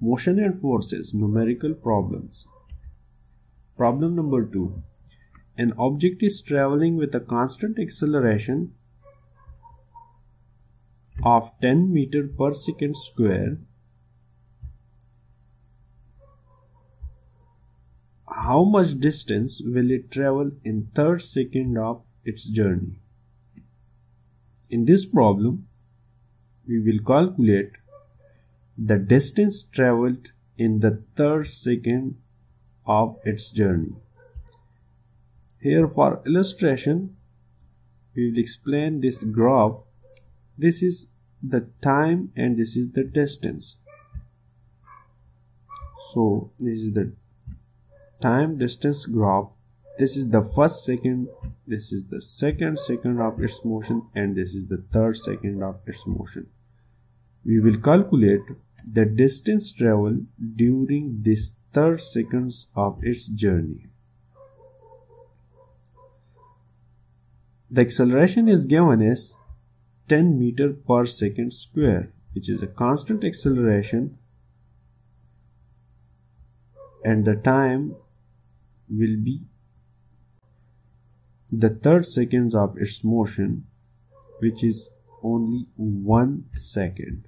Motion and forces, numerical problems. Problem number 2. An object is traveling with a constant acceleration of 10 meters per second square. How much distance will it travel in third second of its journey? In this problem, we will calculate the distance traveled in the third second of its journey. Here, for illustration, we will explain this graph. This is the time and this is the distance. So this is the time distance graph. This is the first second, this is the second second of its motion, and this is the third second of its motion. We will calculate the distance traveled during this third seconds of its journey. The acceleration is given as 10 meters per second square, which is a constant acceleration, and the time will be the third seconds of its motion, which is only 1 second.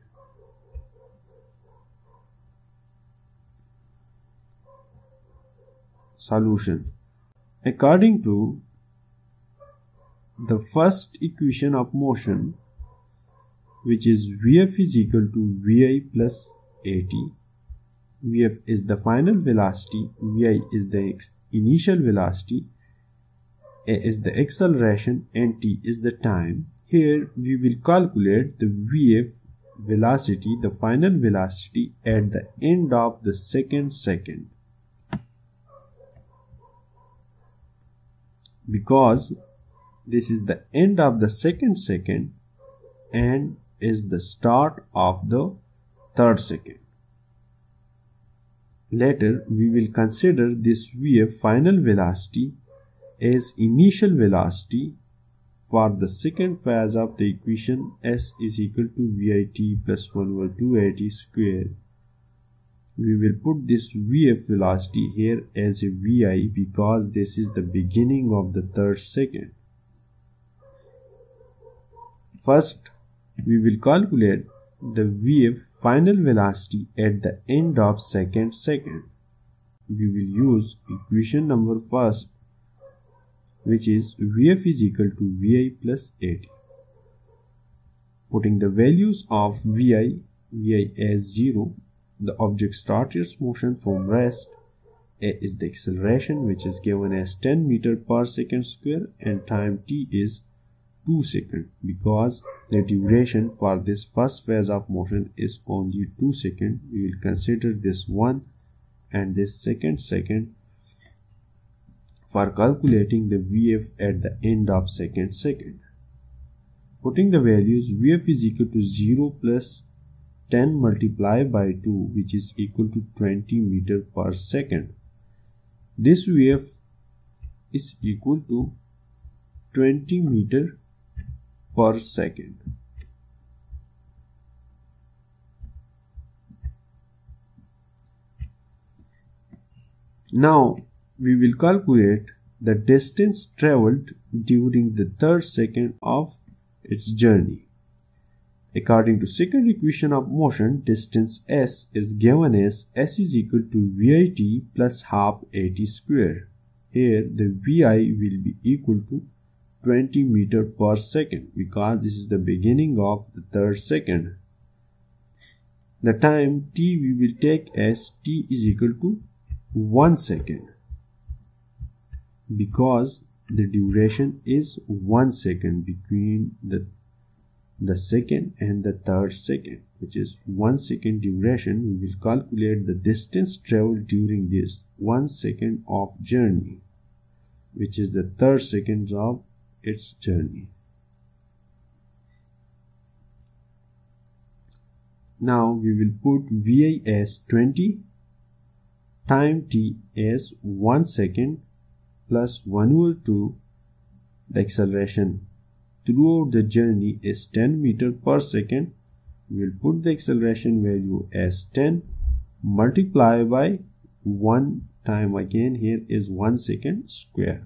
Solution. According to the first equation of motion, which is Vf is equal to Vi plus At. Vf is the final velocity, Vi is the initial velocity, A is the acceleration, and T is the time. Here we will calculate the Vf velocity, the final velocity at the end of the second second. Because this is the end of the second second and is the start of the third second. Later we will consider this Vf final velocity as initial velocity for the second phase of the equation S is equal to Vit plus 1 over 2At square. We will put this Vf velocity here as a Vi because this is the beginning of the third second. First, we will calculate the Vf final velocity at the end of second second. We will use equation number first, which is Vf is equal to Vi plus At. Putting the values of Vi as 0, the object starts its motion from rest. A is the acceleration, which is given as 10 meters per second square, and time t is 2 seconds because the duration for this first phase of motion is only 2 seconds. We will consider this 1 and this second for calculating the Vf at the end of second second. Putting the values, Vf is equal to 0 plus 10 multiplied by 2, which is equal to 20 meters per second. This Vf is equal to 20 meters per second. Now we will calculate the distance traveled during the third second of its journey. According to second equation of motion, distance S is given as S is equal to Vit plus half At square. Here the Vi will be equal to 20 meters per second because this is the beginning of the third second. The time t we will take as t is equal to 1 second because the duration is 1 second between the second and the third second, which is 1 second duration. We will calculate the distance traveled during this 1 second of journey, which is the third second of its journey. Now we will put Vi as 20, time t as 1 second plus 1 over 2. The acceleration throughout the journey is 10 meters per second. We will put the acceleration value as 10 multiply by 1 time again. Here is 1 second square.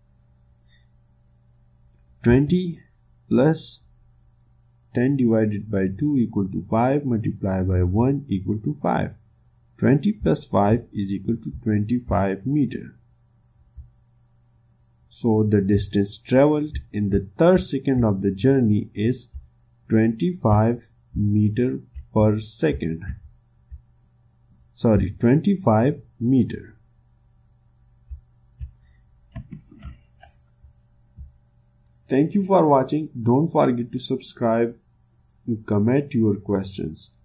20 plus 10 divided by 2 equal to 5, multiply by 1 equal to 5. 20 plus 5 is equal to 25 meter. So the distance traveled in the third second of the journey is 25 meter per second. 25 meter. Thank you for watching. Don't forget to subscribe and comment your questions.